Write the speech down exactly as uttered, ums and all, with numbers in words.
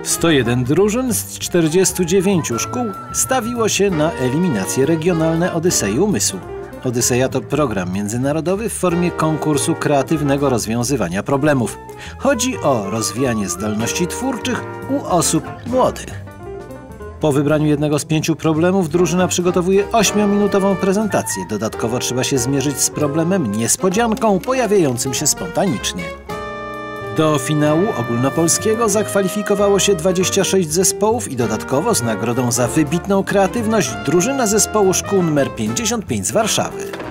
sto jeden drużyn z czterdziestu dziewięciu szkół stawiło się na eliminacje regionalne Odysei Umysłu. Odyseja to program międzynarodowy w formie konkursu kreatywnego rozwiązywania problemów. Chodzi o rozwijanie zdolności twórczych u osób młodych. Po wybraniu jednego z pięciu problemów drużyna przygotowuje ośmiominutową prezentację. Dodatkowo trzeba się zmierzyć z problemem niespodzianką pojawiającym się spontanicznie. Do finału ogólnopolskiego zakwalifikowało się dwadzieścia sześć zespołów i dodatkowo z nagrodą za wybitną kreatywność drużyna zespołu szkół nr pięćdziesiąt pięć z Warszawy.